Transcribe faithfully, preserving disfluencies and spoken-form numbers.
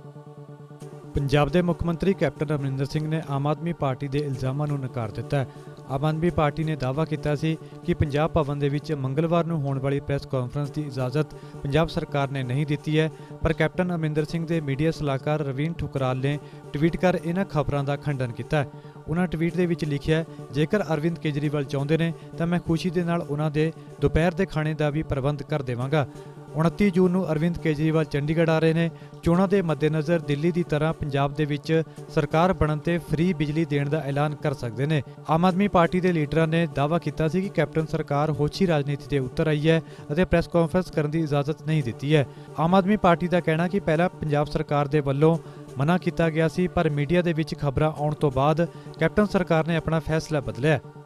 ਪੰਜਾਬ ਦੇ ਮੁੱਖ ਮੰਤਰੀ ਕੈਪਟਨ ਅਮਰਿੰਦਰ ਸਿੰਘ ਨੇ ਆਮ ਆਦਮੀ ਪਾਰਟੀ ਦੇ ਇਲਜ਼ਾਮਾਂ ਨੂੰ ਨਕਾਰ ਦਿੱਤਾ ਹੈ। ਆਮ ਆਦਮੀ ਪਾਰਟੀ ਨੇ ਦਾਅਵਾ ਕੀਤਾ ਸੀ ਕਿ ਪੰਜਾਬ ਭਵਨ ਦੇ ਵਿੱਚ ਮੰਗਲਵਾਰ ਨੂੰ ਹੋਣ ਵਾਲੀ ਪ੍ਰੈਸ ਕਾਨਫਰੰਸ ਦੀ ਇਜਾਜ਼ਤ ਪੰਜਾਬ ਸਰਕਾਰ ਨੇ ਨਹੀਂ ਦਿੱਤੀ ਹੈ, ਪਰ ਕੈਪਟਨ ਅਮਰਿੰਦਰ ਸਿੰਘ ਦੇ ਮੀਡੀਆ ਸਲਾਹਕਾਰ ਰਵੀਨ ਠੁਕਰਾਲ ਨੇ ਟਵੀਟ ਕਰ ਇਹਨਾਂ ਖਬਰਾਂ ਦਾ ਖੰਡਨ ਕੀਤਾ। ਉਹਨਾਂ ਟਵੀਟ ਦੇ ਵਿੱਚ ਲਿਖਿਆ, ਜੇਕਰ ਅਰਵਿੰਦ ਕੇਜਰੀਵਾਲ ਚਾਹੁੰਦੇ ਨੇ ਤਾਂ ਮੈਂ ਖੁਸ਼ੀ ਦੇ ਨਾਲ ਉਹਨਾਂ ਦੇ ਦੁਪਹਿਰ ਦੇ ਖਾਣੇ ਦਾ ਵੀ ਪ੍ਰਬੰਧ ਕਰ ਦੇਵਾਂਗਾ। ਉਨੱਤੀ ਜੂਨ ਨੂੰ ਅਰਵਿੰਦ ਕੇਜਰੀਵਾਲ ਚੰਡੀਗੜ੍ਹ ਆ ਰਹੇ ਨੇ। ਚੋਣਾਂ ਦੇ ਮੱਦੇਨਜ਼ਰ ਦਿੱਲੀ ਦੀ ਤਰ੍ਹਾਂ ਪੰਜਾਬ ਦੇ ਵਿੱਚ ਸਰਕਾਰ ਬਣਨ ਤੇ ਫ੍ਰੀ ਬਿਜਲੀ ਦੇਣ ਦਾ ਐਲਾਨ ਕਰ ਸਕਦੇ ਨੇ। ਆਮ ਆਦਮੀ ਪਾਰਟੀ ਦੇ ਲੀਡਰਾਂ ਨੇ ਦਾਅਵਾ ਕੀਤਾ ਸੀ ਕਿ ਕੈਪਟਨ ਸਰਕਾਰ ਹੋਛੀ ਰਾਜਨੀਤੀ ਤੇ ਉਤਰ ਆਈ ਹੈ ਅਤੇ ਪ੍ਰੈਸ ਕਾਨਫਰੰਸ ਕਰਨ ਦੀ ਇਜਾਜ਼ਤ ਨਹੀਂ ਦਿੱਤੀ ਹੈ। ਆਮ ਆਦਮੀ ਪਾਰਟੀ ਦਾ ਕਹਿਣਾ ਕਿ ਪਹਿਲਾਂ ਪੰਜਾਬ ਸਰਕਾਰ ਦੇ ਵੱਲੋਂ ਮਨਾ ਕੀਤਾ ਗਿਆ ਸੀ, ਪਰ ਮੀਡੀਆ ਦੇ ਵਿੱਚ ਖਬਰਾਂ ਆਉਣ ਤੋਂ ਬਾਅਦ ਕੈਪਟਨ ਸਰਕਾਰ ਨੇ ਆਪਣਾ ਫੈਸਲਾ ਬਦਲਿਆ।